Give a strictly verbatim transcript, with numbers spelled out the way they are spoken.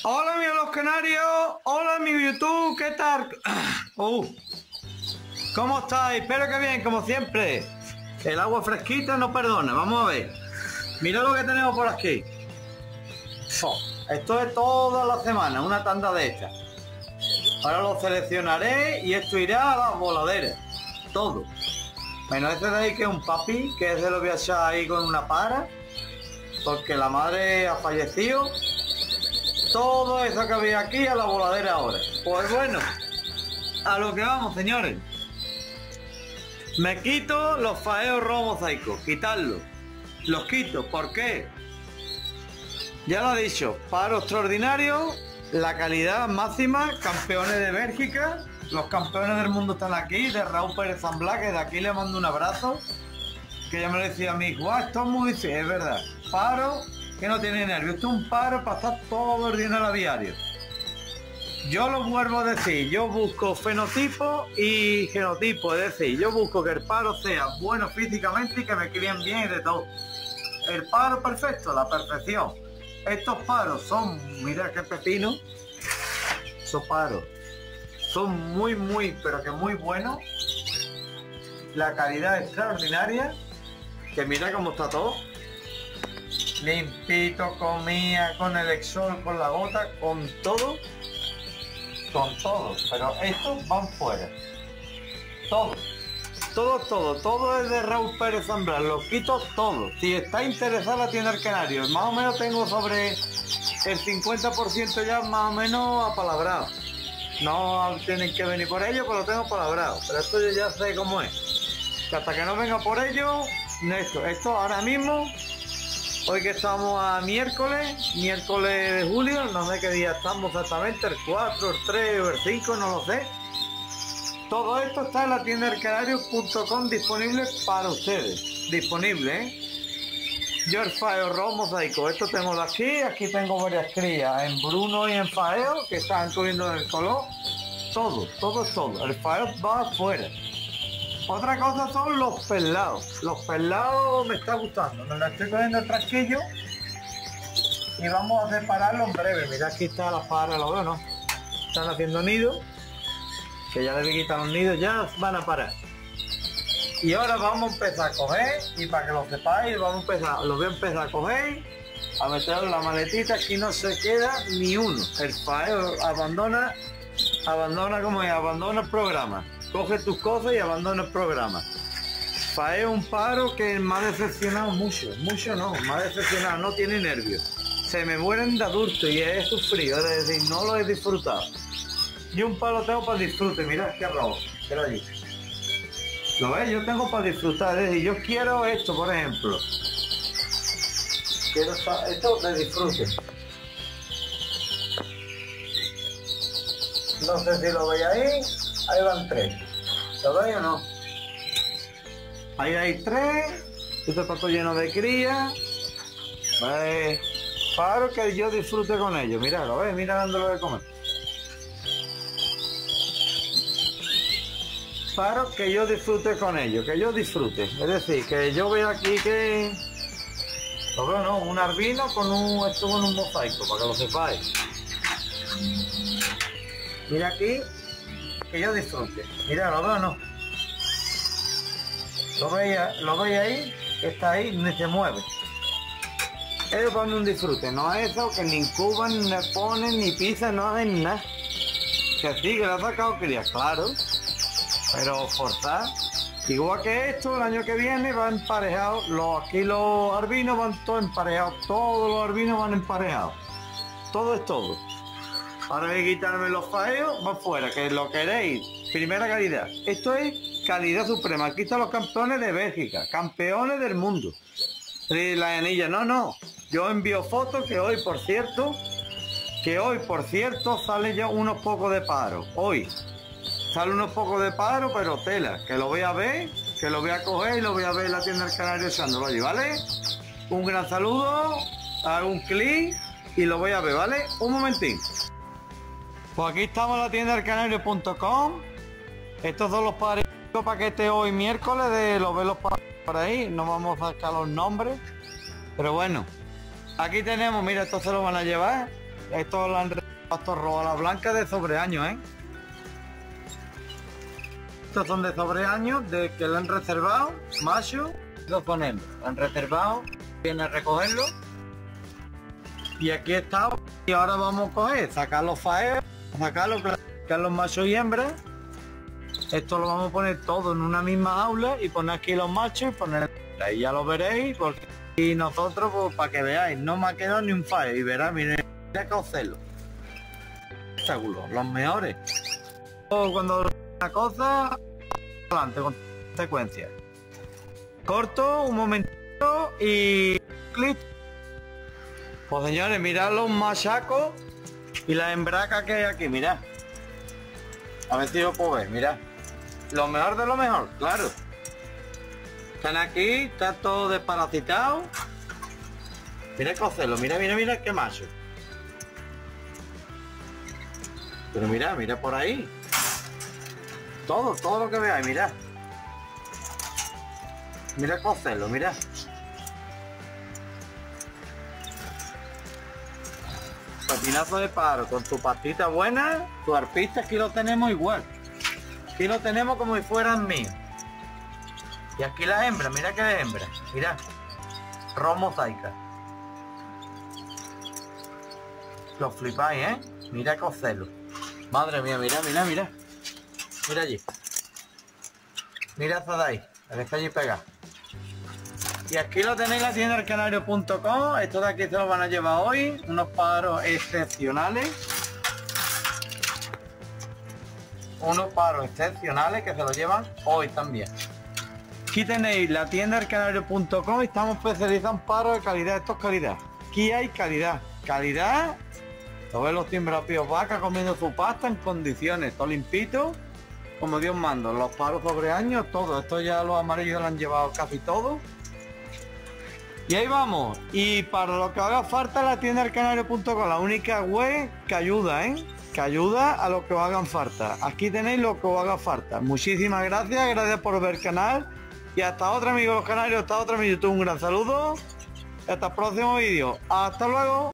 Hola amigos los canarios, hola mi YouTube, ¿qué tal? Uh, ¿Cómo estáis? Espero que bien, como siempre. El agua fresquita no perdona, vamos a ver. Mira lo que tenemos por aquí. Oh, esto es toda la semana, una tanda de estas. Ahora lo seleccionaré y esto irá a las voladeras. Todo. Bueno, este de ahí que es un papi, que ese lo voy a echar ahí con una para, porque la madre ha fallecido. Todo eso que había aquí a la voladera ahora. Pues bueno, a lo que vamos, señores. Me quito los faeos robo mosaicos, quitarlos. Los quito, ¿por qué? Ya lo he dicho, paro extraordinario, la calidad máxima, campeones de Bélgica, los campeones del mundo están aquí, de Raúl Pérez San Blas, que de aquí le mando un abrazo, que ya me decía a mí, guau, esto es muy difícil, es verdad, paro, que no tiene nervios, esto es un paro para estar todo el día en el aviario. Yo lo vuelvo a decir, yo busco fenotipo y genotipo, es decir, yo busco que el paro sea bueno físicamente y que me críen bien y de todo. El paro perfecto, la perfección. Estos paros son, mira qué pepino, esos paros son muy, muy, pero que muy buenos. La calidad extraordinaria, que mira cómo está todo. Limpito, comía, con el exol, con la gota, con todo. Con todo, pero estos van fuera. Todo. Todo, todo, todo es de Raúl Pérez San Blas, lo quito todo. Si está interesada la tienda del Canario, más o menos tengo sobre el cincuenta por ciento ya más o menos apalabrado. No tienen que venir por ello, pero lo tengo palabrado. Pero esto yo ya sé cómo es. Que hasta que no venga por ello, esto, esto ahora mismo, hoy que estamos a miércoles, miércoles de julio, no sé qué día estamos exactamente, el cuatro, el tres o el cinco, no lo sé. Todo esto está en la tienda del canario punto com disponible para ustedes. Disponible, ¿eh? Yo el faeo rojo mosaico. Esto tengo de aquí. Aquí tengo varias crías en Bruno y en faeo que están corriendo en el color. Todo, todo es todo. El faeo va afuera. Otra cosa son los pelados. Los pelados me está gustando. Me la estoy cogiendo el trasquillo. Y vamos a separarlo en breve. Mira, aquí está la para, lo veo, ¿no? Están haciendo nido. Que ya les quitan los nidos, ya van a parar. Y ahora vamos a empezar a coger, y para que lo sepáis, vamos a empezar, lo voy a empezar a coger, a meter en la maletita, aquí no se queda ni uno. El faeo abandona, abandona como es, abandona el programa. Coge tus cosas y abandona el programa. Faeo un paro que me ha decepcionado mucho, mucho no, me ha decepcionado, no tiene nervios. Se me mueren de adulto y he sufrido, es decir, no lo he disfrutado. Y un palo tengo para disfrute, mirad qué robo, mira allí. ¿Lo ves? Yo tengo para disfrutar, es decir, yo quiero esto, por ejemplo. Quiero esto de disfrute. No sé si lo veis ahí, ahí van tres. ¿Lo veis o no? Ahí hay tres, este pato lleno de cría. Pues, para que yo disfrute con ellos, mirad, ¿lo ves? Mira dándolo de comer. Para que yo disfrute con ellos, que yo disfrute, es decir, que yo veo aquí que lo veo, no, un albino con un esto con un mosaico, para que lo sepáis. Mira aquí, que yo disfrute, mira, lo veo, no, lo veis, lo veis ahí, que está ahí, ni se mueve. Ellos ponen un disfrute, no es eso que ni incuban, ni ponen, ni pisan, no hacen nada. Que sí, que le ha sacado crías, claro. Pero forzar, igual que esto, el año que viene va emparejado, los, aquí los albinos van todos emparejados, todos los albinos van emparejados, todo es todo. Ahora voy a quitarme los faeos, va fuera, que lo queréis, primera calidad. Esto es calidad suprema, aquí están los campeones de Bélgica, campeones del mundo. Y la anilla, no, no, yo envío fotos que hoy, por cierto, que hoy, por cierto, sale ya unos pocos de paro, hoy. Sale unos pocos de paro, pero tela, que lo voy a ver, que lo voy a coger y lo voy a ver en la tienda del canario echándolo allí, ¿vale? Un gran saludo, hago un clic y lo voy a ver, ¿vale? Un momentín. Pues aquí estamos en la tienda del canario punto com. Estos son los pares paquetes hoy miércoles de los velos por ahí, no vamos a sacar los nombres, pero bueno, aquí tenemos, mira, estos se lo van a llevar. Esto lo han reservado a la blanca de sobre años, ¿eh? Estos son de sobre años, de que lo han reservado, macho, lo ponemos. Lo han reservado, viene a recogerlo. Y aquí está. Y ahora vamos a coger, sacar los faeos, sacarlos, sacar los machos y hembras. Esto lo vamos a poner todo en una misma jaula y poner aquí los machos y poner ahí, ya lo veréis, porque y nosotros, pues, para que veáis, no me ha quedado ni un faeo. Y verá, miren, mira que hacerlo. Los mejores. Cuando una cosa, adelante con secuencia. Corto un momentito y clic. Pues señores, mirad los machacos y la hembraca que hay aquí, mirad. A ver si lo puedo ver, mirad. Lo mejor de lo mejor, claro. Están aquí, está todo desparasitado. Mira que hacerlo, mira, mira, mira qué macho. Pero mira, mira por ahí. Todo, todo lo que veáis, mira. Mira que hacerlo, mira. Patinazo de paro, con tu pastita buena, tu arpista, aquí lo tenemos igual. Aquí lo tenemos como si fueran míos. Y aquí la hembra, mira que de hembra, mira. Ron mosaica. Lo flipáis, ¿eh? Mira que celo. Madre mía, mira, mira, mira. Mira allí. Mira hasta de ahí, la que está allí pegada. Y aquí lo tenéis en la tienda del canario punto com. Esto de aquí se lo van a llevar hoy. Unos paros excepcionales. Unos paros excepcionales que se lo llevan hoy también. Aquí tenéis la tienda del canario punto com y estamos especializados en paros de calidad. Esto es calidad. Aquí hay calidad. Calidad. Todos los timbrapios vacas comiendo su pasta en condiciones. Todo limpito. Como Dios manda. Los paros sobre años, todo. Esto ya los amarillos lo han llevado casi todo. Y ahí vamos. Y para lo que haga falta, la tienda del canario punto com, la única web que ayuda, ¿eh? Que ayuda a lo que os hagan falta. Aquí tenéis lo que os haga falta. Muchísimas gracias, gracias por ver el canal. Y hasta otra, amigos los canarios, hasta otra, mi YouTube. Un gran saludo. Y hasta el próximo vídeo. Hasta luego.